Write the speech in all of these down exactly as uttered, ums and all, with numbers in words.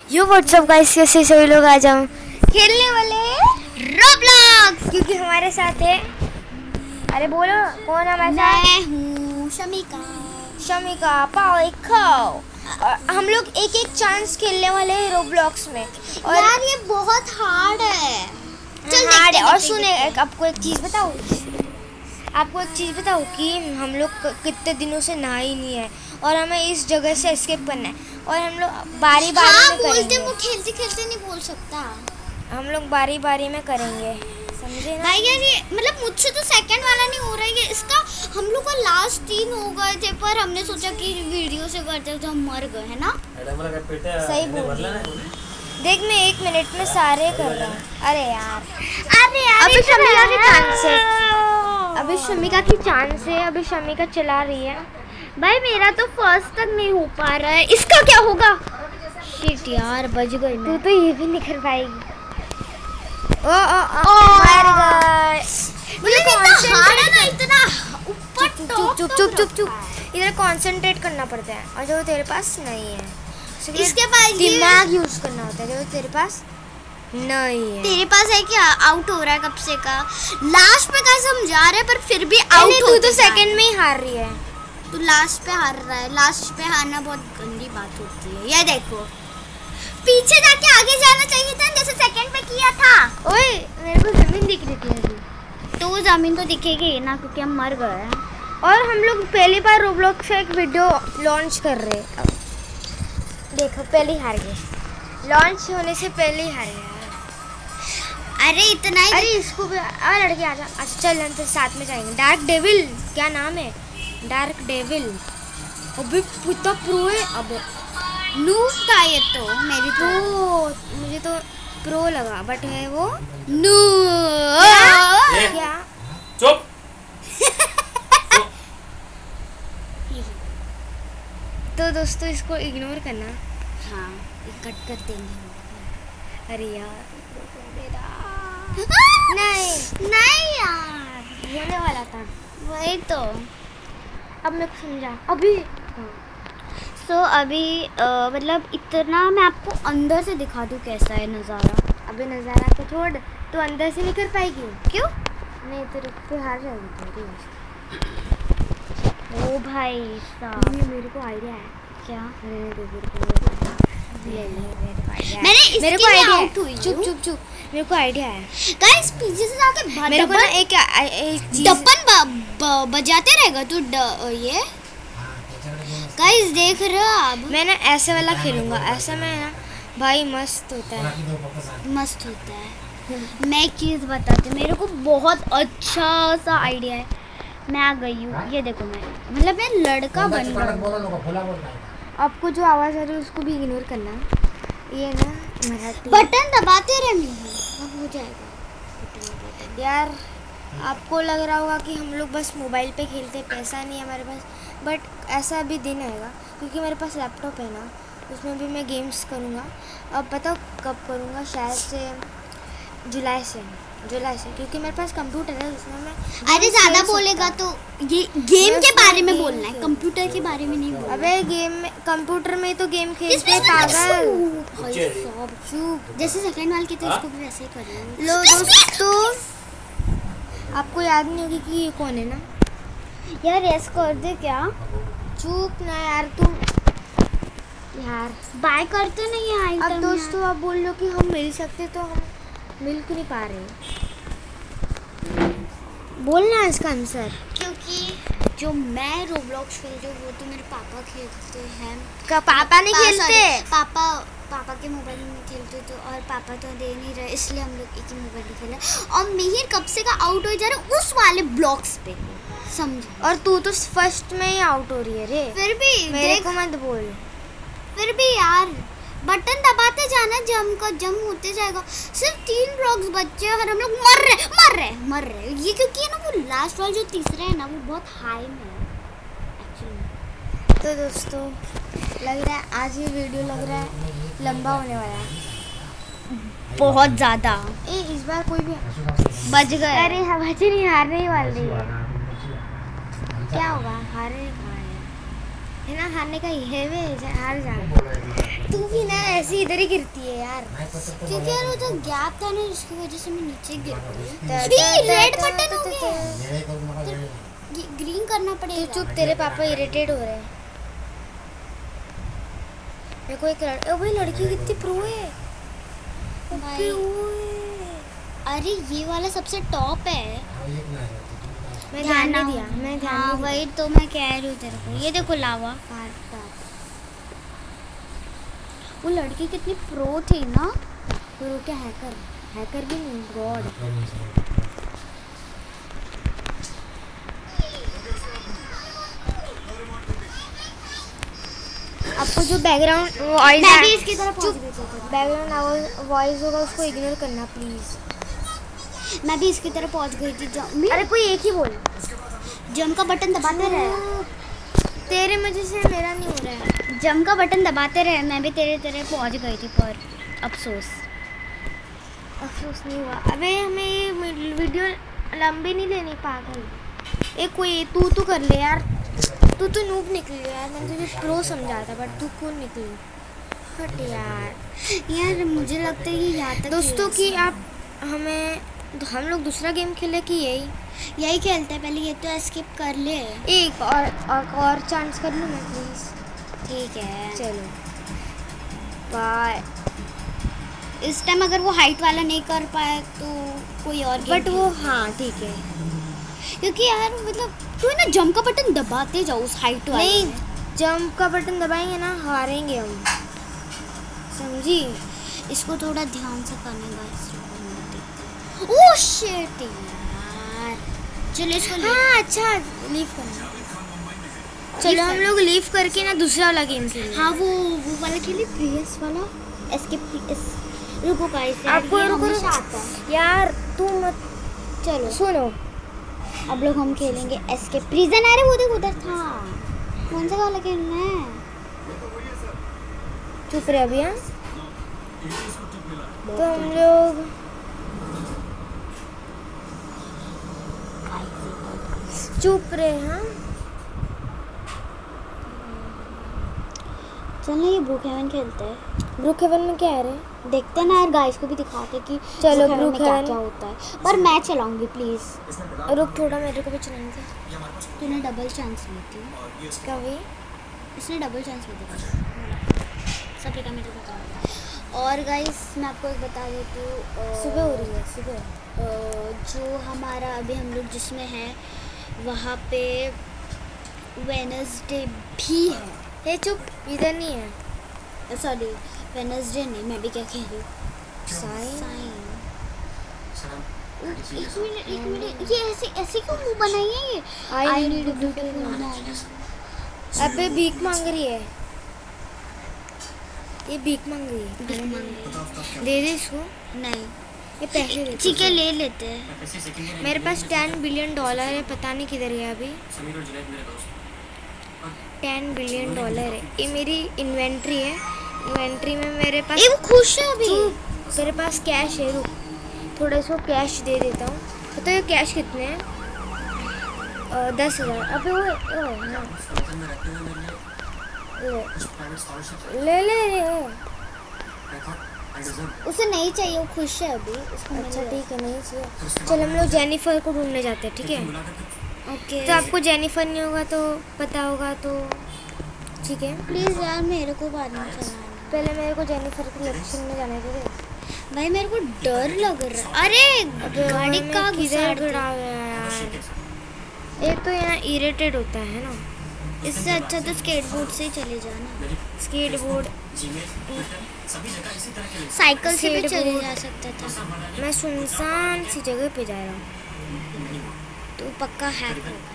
यो WhatsApp guys, कैसे सभी लोग आज हम खेलने वाले रोब्लॉक्स, क्योंकि हमारे साथ है, अरे बोलो कौन हमारे साथ? मैं हूँ शमिका। शमिका पाओ खाओ। और हम लोग एक एक चांस खेलने वाले हैं रोब्लॉक्स में। और यार ये बहुत हार्ड है। चल हार्ड है। और सुने, आपको एक चीज़ बताऊँ आपको एक चीज़ बताऊँ कि हम लोग कितने दिनों से नहा ही नहीं है और हमें इस जगह से एस्केप करना है। और हम लोग बारी बारी हाँ, में करेंगे। बोलते वो खेलते खेलते नहीं बोल सकता। हम लोग बारी बारी में करेंगे, समझे ना? भाई यार ये मतलब मुझसे तो सेकंड वाला नहीं हो रहा है इसका। हम लोग का लास्ट तीन हो गए थे, पर हमने सोचा कि वीडियो से करते तो हम मर गए, है ना? सही बोल रही। देख मैं एक मिनट में सारे कर रहा हूँ। अरे यार अरे यार अभी शमिका की चांस है अभी शमिका की चांस है अभी शमिका चला रही है। भाई मेरा तो फर्स्ट तक नहीं हो पा रहा है, इसका क्या होगा? शिट यार बच गई मैं। तू तो ये भी नहीं कर पाएगी। ओ ओ ओ मर गए। मतलब इतना हार्ड है ना, इतना ऊपर चुप चुप चुप चुप चुप इधर कंसंट्रेट करना पड़ता है, और जो तेरे पास नहीं है इसके पास दिमाग यूज करना होता है, जो तेरे पास नहीं है। तेरे पास है क्या? आउट हो रहा है कब से का। लास्ट पे कैसे हम जा रहे हैं पर फिर भी आउट हो। तू तो सेकंड में ही हार रही है। तू लास्ट पे हार रहा है। लास्ट पे हारना बहुत गंदी बात होती है। ये देखो पीछे जाके आगे जाना चाहिए था, जैसे सेकंड पे किया था। ओए मेरे को जमीन दिख रही है। तो जमीन तो दिखेगी ना, क्योंकि हम मर गए हैं। और हम लोग पहली बार रोब्लॉक्स से एक वीडियो लॉन्च कर रहे हैं। अब देखो पहले ही हार गए। लॉन्च होने से पहले ही हार गए। अरे इतना ही। अरे इसको भी और लड़के आ जा। अच्छा चल हम तो साथ में जाएंगे। डार्क डेविल क्या नाम है? डार्क डेविल अभी पुता प्रो है। अब नूब था ये तो। मेरी तो तो मुझे तो प्रो लगा, बट है वो नूब। क्या, क्या? चुप। तो दोस्तों इसको इग्नोर करना। हाँ कट कर देंगे। अरे यार नहीं नहीं यार होने वाला था वही तो। अब मैं समझा अभी। सो so, अभी आ, मतलब इतना मैं आपको अंदर से दिखा दूँ कैसा है नज़ारा। अभी नज़ारा को छोड़, तो अंदर से नहीं कर पाएगी। क्यों? नहीं तो रुक पे हार जाएगी। ओ भाई साहब ये मेरे को आइडिया है। क्या? अरे मेरे को ले ले मेरे को आइडिया है। मैंने मेरे को इसके लिए आइडिया आउट हुई है। चुप चुप चुप मेरे को आइडिया है। गाइस पीछे से जाके मेरे को ना एक एक चीज डब्बन बजाते रहेगा तू। ये गाइस देख रहे हो आप? मैं ना ऐसे वाला खेलूंगा। ऐसा मैं ना भाई मस्त होता है। मस्त होता है। मैं एक चीज़ बताती हूँ, मेरे को बहुत अच्छा सा आइडिया है। मैं आ गई हूँ, ये देखो मैं मतलब मैं लड़का बन गया। आपको जो आवाज़ आ रही है उसको भी इग्नोर करना। ये ना मराठी बटन दबाते रहने अब हो जाएगा। यार आपको लग रहा होगा कि हम लोग बस मोबाइल पे खेलते, पैसा नहीं है हमारे पास, बट ऐसा भी दिन आएगा क्योंकि मेरे पास लैपटॉप है ना, उसमें भी मैं गेम्स करूँगा। अब पता कब करूँगा? शायद से जुलाई से जुलाई से क्योंकि मेरे पास कंप्यूटर है, उसमें मैं अरे ज़्यादा बोलेगा तो ये गेम के बारे में बोलना है, कंप्यूटर के बारे में नहीं बोलना। अबे गेम में कंप्यूटर में तो गेम खेलते हैं पागल। जैसे सेकंड वाले के तो इसको भी वैसे ही कर रहे हैं। लो दोस्तों, आपको याद नहीं होगी कि ये कौन है ना? यार ऐसा कर दे क्या? चुप ना यार तुम। यार बाय करते नहीं है आइटम। अब दोस्तों आप बोल लो कि हम मिल सकते, तो हम मिल क्यों नहीं पा रहे? बोलना है इसका आंसर। क्योंकि जो मैं रोब्लॉक्स खेलती हूँ वो तो मेरे पापा खेलते हैं। का पापा नहीं खेलते? पापा पापा के मोबाइल में खेलते तो, और पापा तो दे नहीं रहे, इसलिए हम लोग एक ही मोबाइल में खेला। और मिहिर कब से का आउट हो जा रहा है उस वाले ब्लॉक्स पे, समझे? और तू तो फर्स्ट में ही आउट हो रही है रे। फिर भी मेरे को मत बोल। फिर भी यार बटन दबाते जाना, जम का जम होते जाएगा। सिर्फ तीन ब्लॉक्स बच्चे और हम लोग मर रहे मर रहे मर रहे ये क्योंकि है ना वो लास्ट वाला जो तीसरा है ना वो बहुत हाई में है एक्चुअली। तो दोस्तों लग रहा है आज ये वीडियो लग रहा है लंबा होने वाला है बहुत ज़्यादा। ए इस बार कोई भी बच गए। अरे हम बचे नहीं, हारने ही वाले हैं। क्या होगा? हारे कहाँ है ना? हारने का ये है वे हार जा। तू भी ना ऐसी इधर ही गिरती है यार। क्योंकि यार वो जो गैप था ना जिसकी वजह से मैं नीचे गिर गई। रेड बटन हो गया, ग्रीन करना पड़ेगा। चुप, तेरे पापा इरिटेट हो रहे हैं। मेरे को एक लड़... ओ भाई लड़की कितनी प्रो है भाई। अरे ये वाला सबसे टॉप है। मैं ध्यान नहीं दिया, मैं ध्यान हाँ नहीं वही तो मैं कह रही हूँ तेरे को। ये देखो लावा। वो लड़की कितनी प्रो थी ना। वो क्या हैकर हैकर भी नहीं, गॉड। आपको जो बैकग्राउंड वॉइस मैं भी इसकी तरफ बैकग्राउंड वॉइस होगा उसको इग्नोर करना प्लीज। मैं भी इसकी तरफ पहुंच गई थी। जम अरे कोई एक ही बोल। जम का बटन दबाते रहे। तेरे वजह से मेरा नहीं हो रहा है। जम का बटन दबाते रहे। मैं भी तेरे तेरे पहुंच गई थी पर अफसोस अफसोस नहीं हुआ। अबे हमें ये वीडियो लंबी नहीं लेनी पागल। एक कोई तू तू कर ले यार। तू तो नूब निकली यार। मैंने तुझे प्रो समझा था बट तू कौन निकली। हट यार। यार मुझे लगता है कि यहाँ तक दोस्तों की आप हमें हम लोग दूसरा गेम खेले कि यही यही खेलते हैं। पहले ये तो एस्केप कर ले। एक और और, और चांस कर लूँ मैं प्लीज़। ठीक है चलो बाय। इस टाइम अगर वो हाइट वाला नहीं कर पाए तो कोई और गेम बट वो हाँ ठीक है। क्योंकि यार मतलब तू ना जंप का बटन दबाते जाओ उस हाइट वाले। नहीं, जंप का बटन दबाएंगे ना हारेंगे हम, समझी। इसको थोड़ा ध्यान से करने का। ओह शिट यार। चलो इसको हाँ अच्छा लीव करना। चलो हम लोग लीव करके ना दूसरा वाला गेम खेलें। हाँ वो वो वाला खेले प्रीवियस वाला एस्केप। रुको गाइस आपको रुको आता है यार तू मत। चलो सुनो अब लोग हम खेलेंगे एस्केप प्रिजन। अरे वो देख उधर था। कौन सा वाला खेलना है? चुप रहे अभी। हाँ तो हम लोग चुप रहे। हाँ चल ना ये ब्रूक हेवन खेलते हैं। ब्रूक हेवन में क्या है रे? देखते हैं ना यार गाइस को भी दिखाते कि चलो ब्रूक ब्रूक हेवन हेवन क्या होता है। पर मैं चलाऊंगी प्लीज। रुक थोड़ा मेरे को भी चलाने दे। तूने डबल चांस ली थी। कभी इसने डबल चांस ली थी। सब का मेरे को। और गाइस मैं आपको एक बता देती हूँ। सुबह हो रही है सुबह। जो हमारा अभी हम लोग जिसमें है वहाँ पे वेडनेसडे भी है। हे चुप, इधर नहीं है। सॉरी वेडनेसडे नहीं। मैं भी क्या कह रही हूँ। साइन एक मिनट एक मिनट। ये ऐसे ऐसे क्यों मुंह बनाई है ये? I need beautiful. अबे भीख मांग रही है ये। भीख मांग रही है। भीख मांग रही है। दे दे इसको। नहीं ये पैसे दे। ठीक है ले लेते हैं। मेरे पास टेन बिलियन डॉलर है। पता नहीं किधर है अभी। टेन बिलियन डॉलर है। ये मेरी इन्वेंट्री है। इन्वेंट्री में मेरे पास ये वो खुश है अभी। मेरे पास कैश है। रुक थोड़ा इसको कैश दे देता हूँ। तो ये कैश कितने हैं? दस हज़ार। अबे वो ओ, ना। ले ले ले, ले। उसे नहीं चाहिए। वो खुश है अभी। अच्छा ठीक है नहीं चाहिए। चल हम लोग जेनिफर को ढूंढने जाते हैं। ठीक है ओके। तो आपको जेनिफर नहीं होगा तो पता होगा तो ठीक है। प्लीज़ यार मेरे को बाद में चलाना। पहले मेरे को जेनिफर के लोकेशन में जाना चाहिए। भाई मेरे को डर लग रहा है। अरे गाड़ी का किधर खड़ा गया यार। एक तो यहाँ इरिटेट होता है ना। इससे अच्छा तो स्केटबोर्ड से ही चले जाना। स्केटबोर्ड साइकिल से भी चले जा सकता था। मैं सुनसान सी जगह पे जा रहा हूँ। तो पक्का हैक होगा।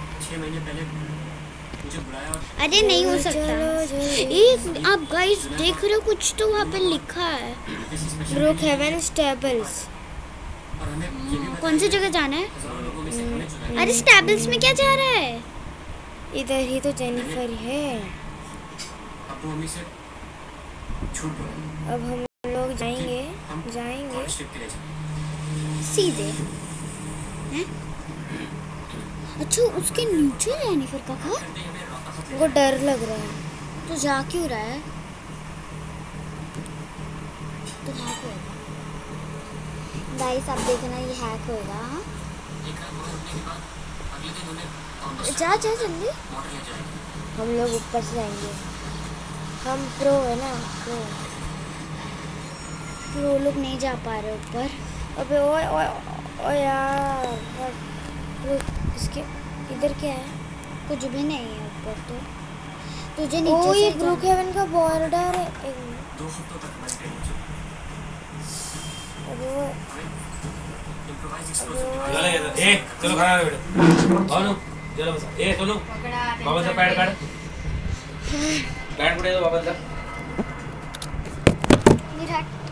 अरे नहीं हो सकता। एक आप गाइस देख रहे हो कुछ तो वहाँ पे लिखा है ब्रूक हेवन स्टेबल्स। कौन सी जगह जाना है? अरे स्टेबल्स में क्या जा रहा है? इधर ही तो जेनिफर है। अब हम लोग जाएंगे जाएंगे सीधे हैं? अच्छा उसके नीचे जेनिफर का घर। वो डर लग रहा है। तो जा क्यों रहा है? गाइस आप देखना ये हैक होएगा। हाँ जा जा जल्दी। हम लोग ऊपर से जाएंगे, हम प्रो है ना, प्रो प्रो लोग नहीं जा पा रहे ऊपर। अबे ओए ओए ओए यार, रुक, इसके इधर क्या है? कुछ भी नहीं है ऊपर तो तुझे ओ नीचे ये से ब्रुक हेवन का बॉर्डर है। एक मिनट, दो हफ्तों तक मेंटेन हो चुका। अबे ओए, इम्प्रोवाइज अबे एक्सप्लोसिव ओए, ए चलो खाना बेटा भानु चलो बस ए सोनू बाबा सा पैड काढ पैड कुठे आहे तो बाबांचा विराट